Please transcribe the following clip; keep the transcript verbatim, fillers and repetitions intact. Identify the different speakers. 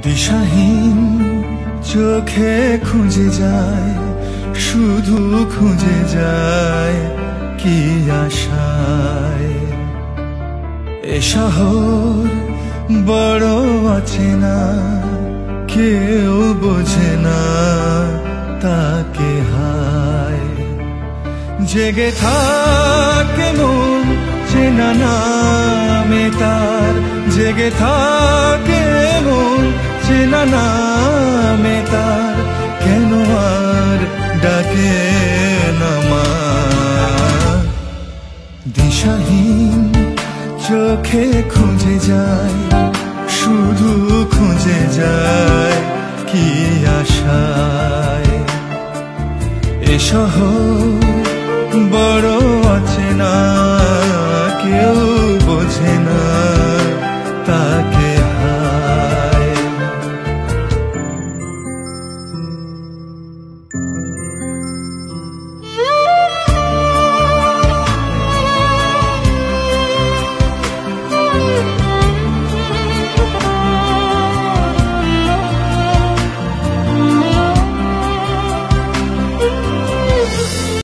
Speaker 1: দিশাহীন চোখে খুঁজে যায়, শুধু খুঁজে যায় কি আশায়। এ শহর বড় অচেনা, কেউ বোঝে না তাকে হায়। জেগে থাকে মন চেনা নামে তার, জেগে থাকে মন চেনা নামে তার, কেন আর ডাকে না মা। দিশাহীন চোখে খুঁজে যায়, শুধু খুঁজে যায় কি আশায়। এ শহর